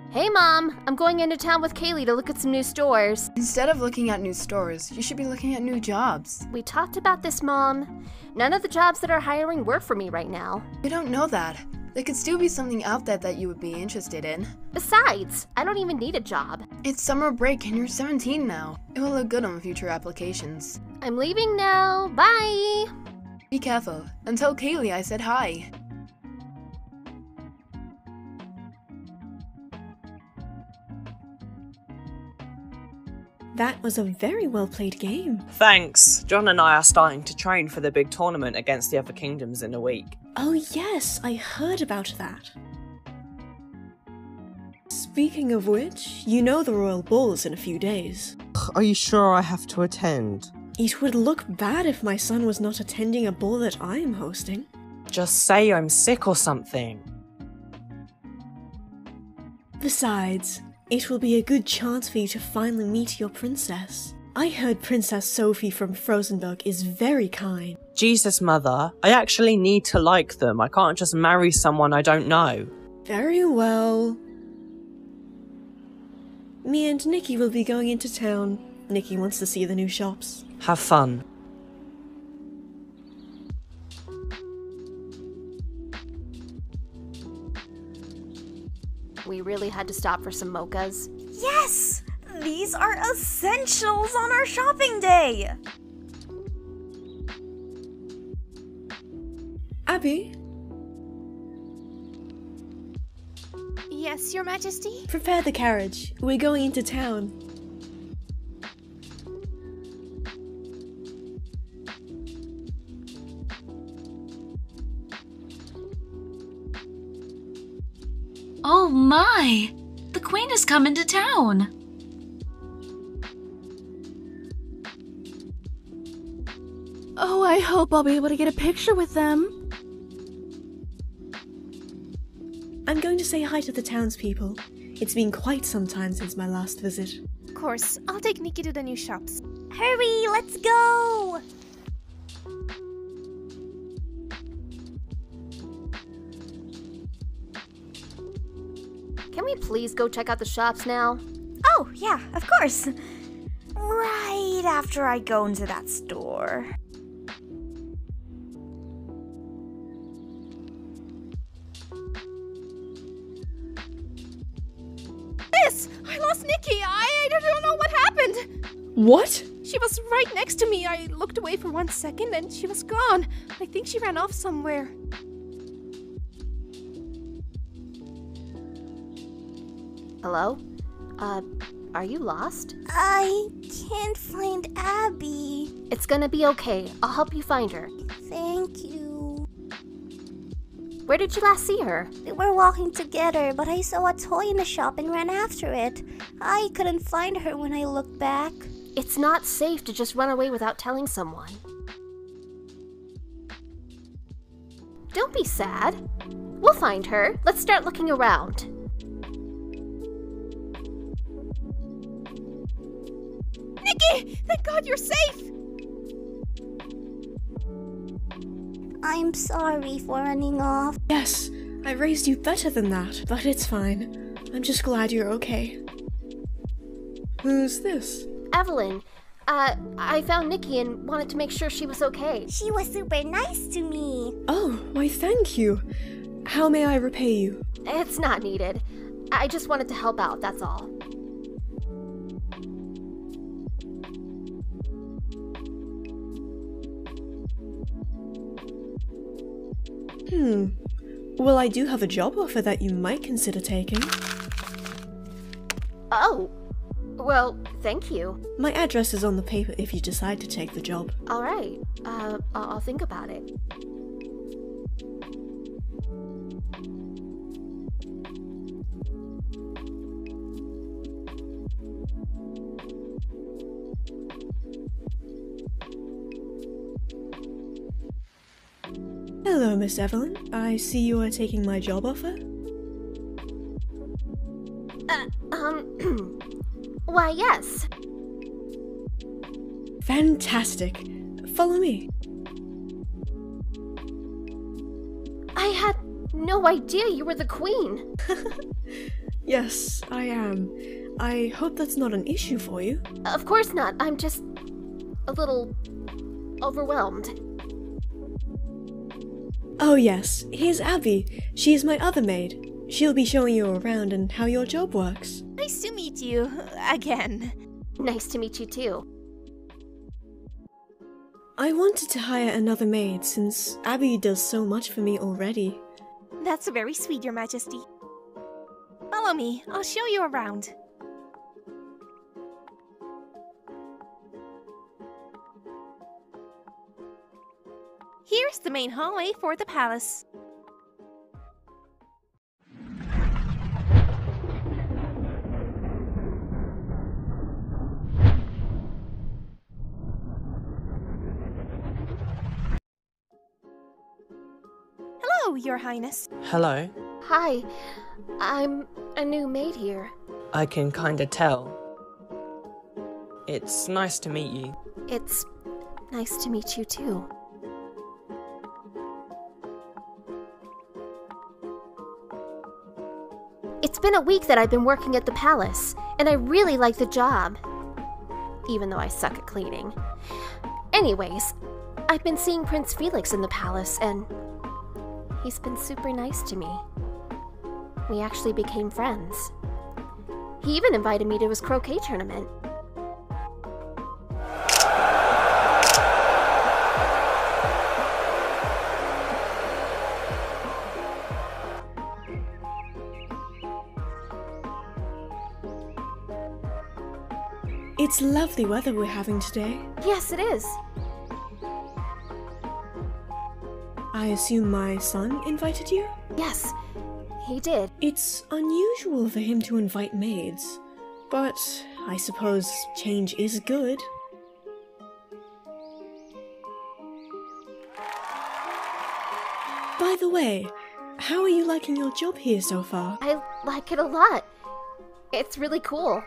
Hey Mom, I'm going into town with Kaylee to look at some new stores. Instead of looking at new stores, you should be looking at new jobs. We talked about this, Mom. None of the jobs that are hiring work for me right now. You don't know that. There could still be something out there that you would be interested in. Besides, I don't even need a job. It's summer break and you're 17 now. It will look good on future applications. I'm leaving now. Bye! Be careful, and tell Kaylee I said hi. That was a very well played game. Thanks. John and I are starting to train for the big tournament against the other kingdoms in a week. Oh yes, I heard about that. Speaking of which, you know the royal ball is in a few days. Are you sure I have to attend? It would look bad if my son was not attending a ball that I am hosting. Just say I'm sick or something. Besides, it will be a good chance for you to finally meet your princess. I heard Princess Sophie from Frozenberg is very kind. Jesus, Mother, I actually need to like them. I can't just marry someone I don't know. Very well. Me and Nikki will be going into town. Nikki wants to see the new shops. Have fun. We really had to stop for some mochas. Yes! These are essentials on our shopping day! Abby, Yes, Your Majesty? prepare the carriage. We're going into town. Oh my! The Queen is coming to town! Oh, I hope I'll be able to get a picture with them. I'm going to say hi to the townspeople. It's been quite some time since my last visit. Of course, I'll take Nikki to the new shops. Hurry, let's go! Can we please go check out the shops now? Oh, yeah, of course. Right after I go into that store. Miss! I lost Nikki! I don't know what happened! What? She was right next to me. I looked away for 1 second and she was gone. I think she ran off somewhere. Hello? Are you lost? I can't find Abby. It's gonna be okay. I'll help you find her. Thank you. Where did you last see her? We were walking together, but I saw a toy in the shop and ran after it. I couldn't find her when I looked back. It's not safe to just run away without telling someone. Don't be sad. We'll find her. Let's start looking around. Nikki! Thank God you're safe! I'm sorry for running off. Yes, I raised you better than that, but it's fine. I'm just glad you're okay. Who's this? Evelyn, I found Nikki and wanted to make sure she was okay. She was super nice to me. Oh, why thank you. How may I repay you? It's not needed. I just wanted to help out, that's all. Well, I do have a job offer that you might consider taking. Oh, well, thank you. My address is on the paper if you decide to take the job. All right, I'll think about it. Hello, Miss Evelyn. I see you are taking my job offer. Why, yes. Fantastic. Follow me. I had no idea you were the queen. Yes, I am. I hope that's not an issue for you. Of course not. I'm just a little overwhelmed. Oh yes, here's Abby. She is my other maid. She'll be showing you around and how your job works. Nice to meet you again. Nice to meet you too. I wanted to hire another maid since Abby does so much for me already. That's very sweet, Your Majesty. Follow me. I'll show you around. Here's the main hallway for the palace. Hello, Your Highness. Hello. Hi, I'm a new maid here. I can kinda tell. It's nice to meet you. It's nice to meet you too. It's been a week that I've been working at the palace, and I really like the job. Even though I suck at cleaning. Anyways, I've been seeing Prince Felix in the palace, and he's been super nice to me. We actually became friends. He even invited me to his croquet tournament. It's lovely weather we're having today. Yes, it is. I assume my son invited you? Yes, he did. It's unusual for him to invite maids, but I suppose change is good. By the way, how are you liking your job here so far? I like it a lot. It's really cool.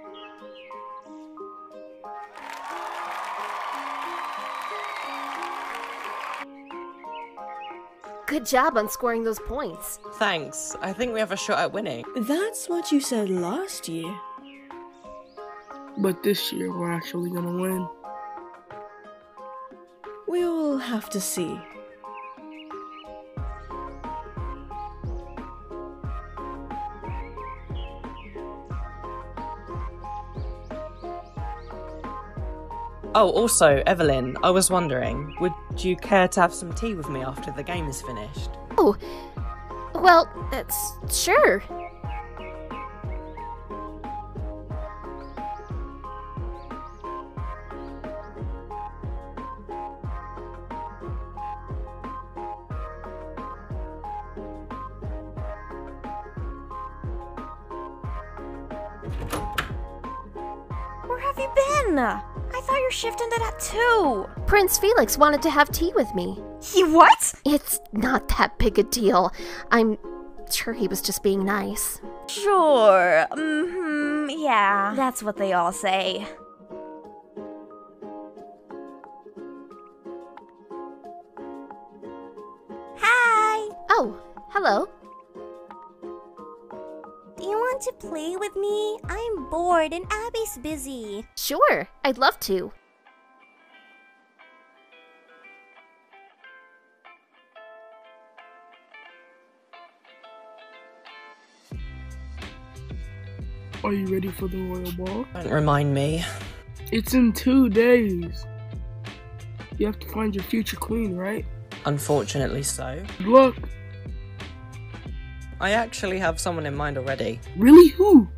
Good job on scoring those points. Thanks. I think we have a shot at winning. That's what you said last year. But this year we're actually gonna win. We'll have to see. Oh, also, Evelyn, I was wondering, would you care to have some tea with me after the game is finished? Oh, well, that's sure. Where have you been? I thought your shift ended at 2. Prince Felix wanted to have tea with me. He what? It's not that big a deal. I'm sure he was just being nice. Sure. Yeah. That's what they all say. Hi. Oh, hello. Do you want to play with me? I'm bored and Abby's busy. Sure, I'd love to. Are you ready for the royal ball? Don't remind me. It's in 2 days. You have to find your future queen, right? Unfortunately so. Good luck. I actually have someone in mind already. Really? Who?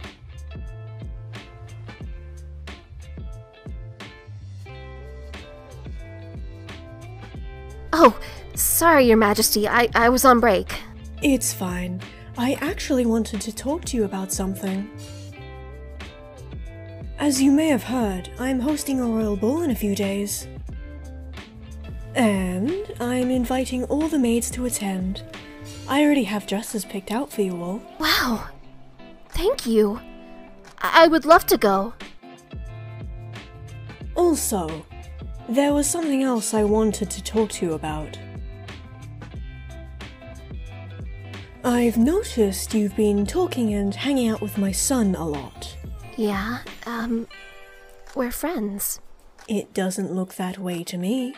Oh, sorry, Your Majesty. I was on break. It's fine. I actually wanted to talk to you about something. As you may have heard, I'm hosting a royal ball in a few days. And I'm inviting all the maids to attend. I already have dresses picked out for you all. Wow. Thank you. I would love to go. Also, there was something else I wanted to talk to you about. I've noticed you've been talking and hanging out with my son a lot. Yeah, we're friends. It doesn't look that way to me.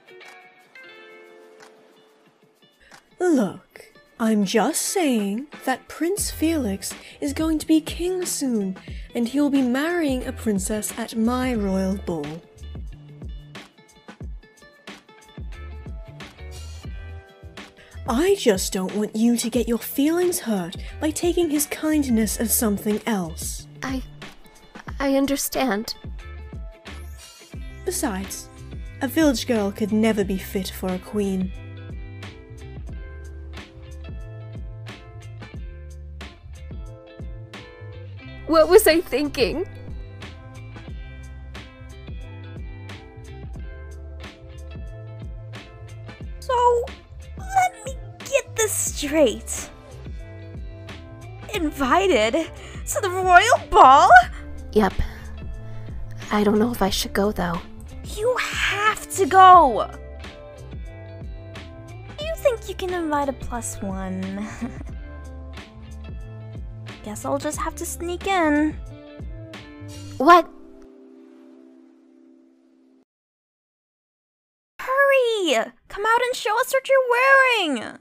Look, I'm just saying that Prince Felix is going to be king soon, and he'll be marrying a princess at my royal ball. I just don't want you to get your feelings hurt by taking his kindness as something else. I understand. Besides, a village girl could never be fit for a queen. What was I thinking? So, let me get this straight. Invited to the royal ball? Yep. I don't know if I should go, though. You have to go! You think you can invite a +1? Guess I'll just have to sneak in. What? Hurry! Come out and show us what you're wearing!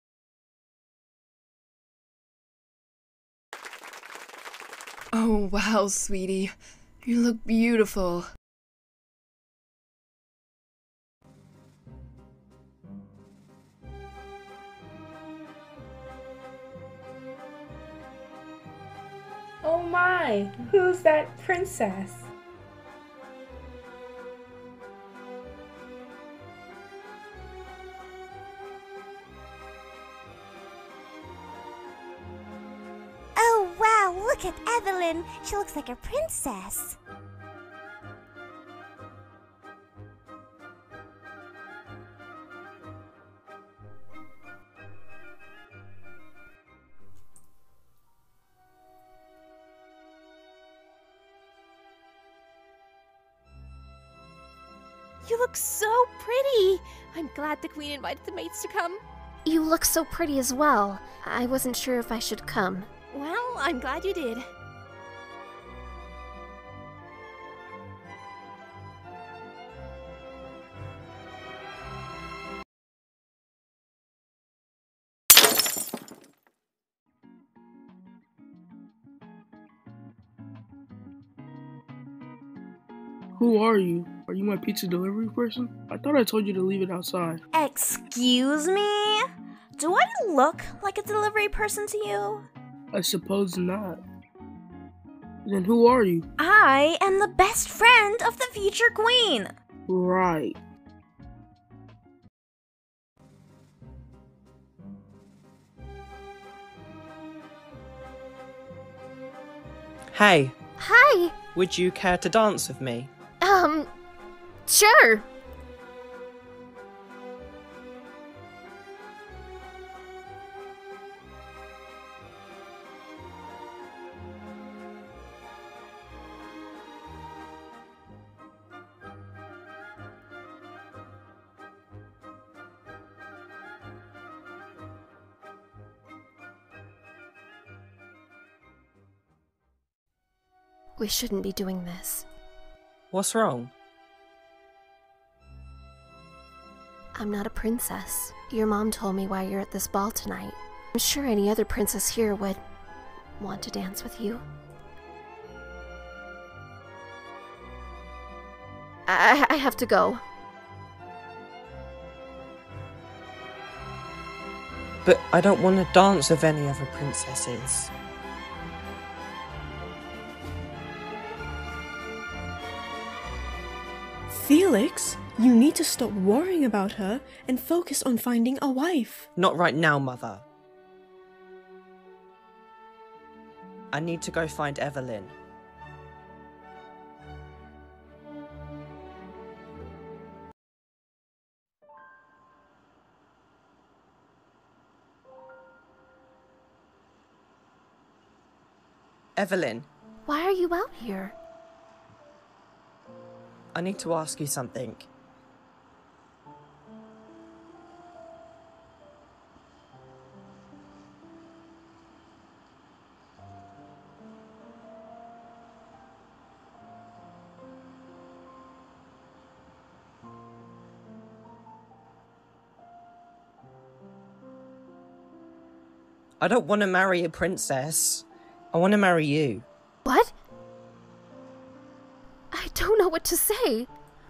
Oh, wow, sweetie. You look beautiful. Oh my, who's that princess? Oh wow, look at Evelyn. She looks like a princess. You look so pretty! I'm glad the queen invited the maids to come. You look so pretty as well. I wasn't sure if I should come. Well, I'm glad you did. Who are you? Are you my pizza delivery person? I thought I told you to leave it outside. Excuse me? Do I look like a delivery person to you? I suppose not. Then who are you? I am the best friend of the future queen. Right. Hey, Hi! would you care to dance with me? Sure. We shouldn't be doing this. What's wrong? I'm not a princess. Your mom told me why you're at this ball tonight. I'm sure any other princess here would want to dance with you. I have to go. But I don't want to dance with any other princesses. Felix, you need to stop worrying about her and focus on finding a wife. Not right now, Mother. I need to go find Evelyn. Evelyn. Why are you out here? I need to ask you something. I don't want to marry a princess. I want to marry you. What? I don't know what to say.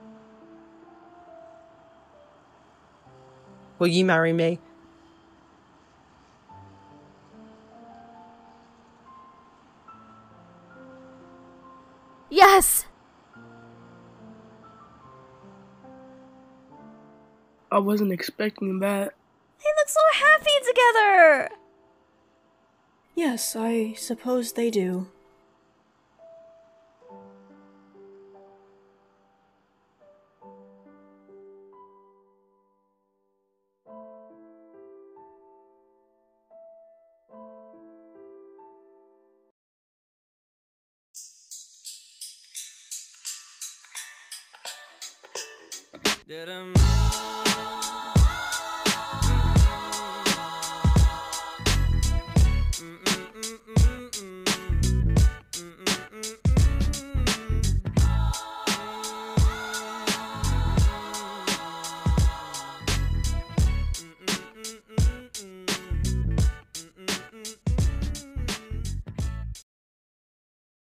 Will you marry me? Yes! I wasn't expecting that. They look so happy together! Yes, I suppose they do. Did